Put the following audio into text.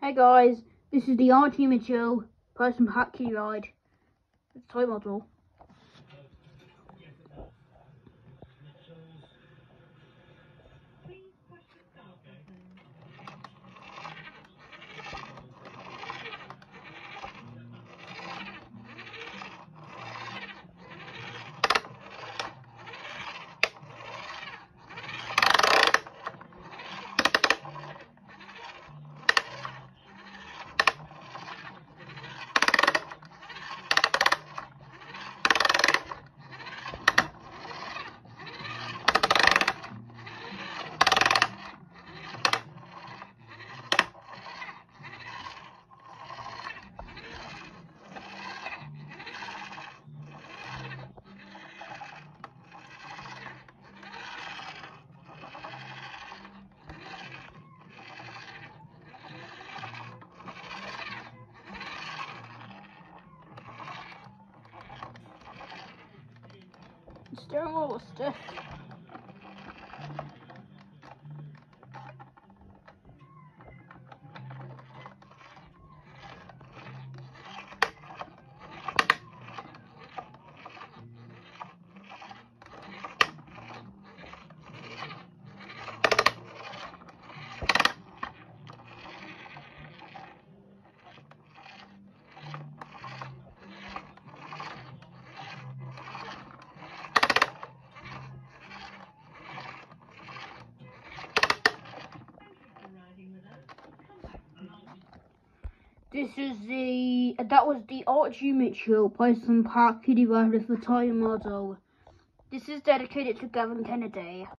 Hey guys, this is the RT Mitchell Postman Pat kiddie ride. It's a toy model. The steering wheel was stiff. That was the RT Mitchell Postman Pat kiddie ride with the toy model. This is dedicated to Gavin Kennedy.